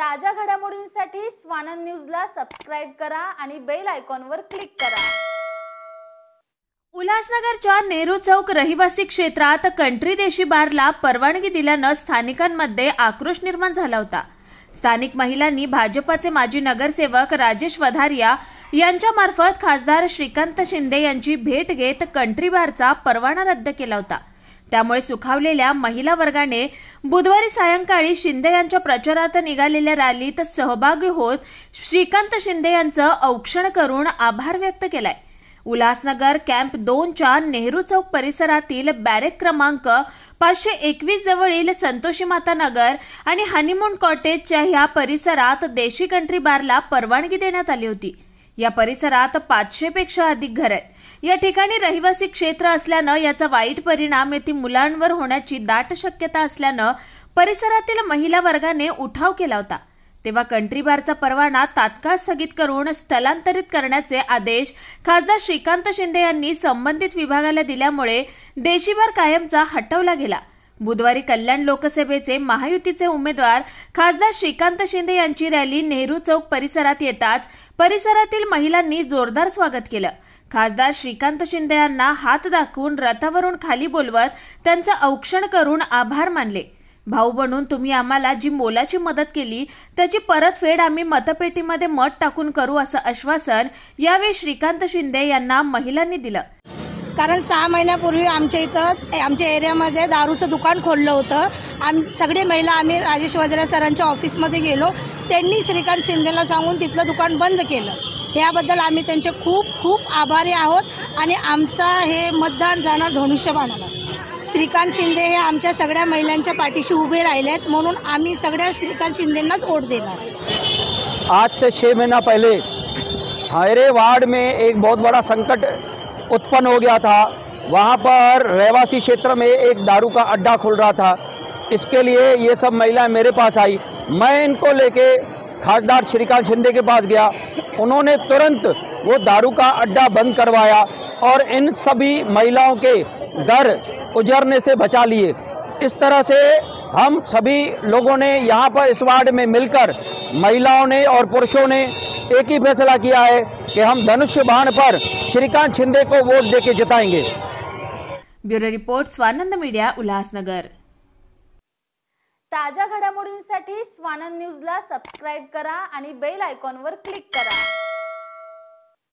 ताज्या घडामोडींसाठी स्वानंद न्यूजला सबस्क्राइब करा आणि बेल आयकॉनवर क्लिक करा। उल्हासनगरच्या नेहरू चौक रहिवासी क्षेत्रात कंट्री देशी बारला परवानगी दिल्यानं स्थानिकांमध्ये आक्रोश निर्माण झाला होता। स्थानिक महिलांनी भाजपाचे माजी नगरसेवक राजेश वधारिया यांच्यामार्फत खासदार श्रीकांत शिंदे यांची भेट घेत कंट्री बारचा परवाना रद्द केला होता। त्यामुळे सुखावलेल्या महिला वर्गाने बुधवारी सायंकाळी शिंदे यांच्या प्रचारात निघालेल्या रॅलीत सहभागी होत श्रीकांत शिंदे यांचं औक्षण करून आभार व्यक्त केलाय। उल्हासनगर कॅम्प 2च्या नेहरू चौक परिसरातील बॅरेक क्रमांक 521 जवळील संतोषी माता नगर आणि हनीमून कॉटेजच्या ह्या परिसरात देशी कंट्री बारला परवानगी देण्यात आली होती। या परिसरात 500 पेक्षा अधिक घर आहेत। या ठिकाणी रहिवासी क्षेत्र असल्यानं याचा वाईट परिणाम येथील मुलांवर होण्याची दाट शक्यता असल्यानं परिसरातील महिला वर्गाने उठाव केला होता। तेव्हा कंट्री बारचा परवाना तात्काळ स्थगित करून स्थलांतरित करण्याचे आदेश खासदार श्रीकांत शिंदे यांनी संबंधित विभागाला दिल्यामुळे देशी बार कायमचा हटवला गेला। बुधवारी कल्याण लोकसभेचे महायुतीचे उमेदवार खासदार श्रीकांत शिंदे यांची रॅली नेहरू चौक परिसरात येताच परिसरातील महिलांनी जोरदार स्वागत केलं। खासदार श्रीकांत शिंदे यांना हात दाखवून रथावरून खाली बोलवत त्यांचं औक्षण करून आभार मानले। भाऊ बनून तुम्ही आम्हाला जी मोलाची मदत केली त्याची परतफेड आम्ही मतपेटीमध्ये मत टाकून करू असं आश्वासन यावेळी श्रीकांत शिंदे यांना महिलांनी दिलं। कारण 6 महिन्यापूर्वी आमच्या एरियामध्ये दारूचं दुकान खोललं होतं। सगळे महिला आम्ही राजेश वधारिया सरांच्या ऑफिसमध्ये गेलो। त्यांनी श्रीकांत शिंदेला सांगून तिथलं दुकान बंद केलं। याबद्दल आम्ही त्यांचे खूप खूप आभारी आहोत आणि आमचा हे मतदान जाणार धनुष्यबाणाला। श्रीकांत शिंदे हे आमच्या सगळ्या महिलांच्या पाठीशी उभे राहिलेत, म्हणून आम्ही सगळ्या श्रीकांत शिंदेंनाच वोट देणार। आज से 6 महीना पहले हमारे वार्ड में एक बहुत बड़ा संकट उत्पन्न हो गया था। वहाँ पर रहवासी क्षेत्र में एक दारू का अड्डा खुल रहा था। इसके लिए ये सब महिलाएं मेरे पास आई। मैं इनको लेके खासदार श्रीकांत शिंदे के पास गया। उन्होंने तुरंत वो दारू का अड्डा बंद करवाया और इन सभी महिलाओं के घर उजड़ने से बचा लिए। इस तरह से हम सभी लोगों ने यहाँ पर इस वार्ड में मिलकर महिलाओं ने और पुरुषों ने एक ही फैसला किया है कि हम धनुष्य बाण पर श्रीकांत शिंदे को वोट देके जिताएंगे। Bureau report Swanand media Ulhasnagar. ताज्या घडामोडींसाठी स्वानंद न्यूजला सबस्क्राइब करा आणि बेल आयकॉनवर क्लिक करा।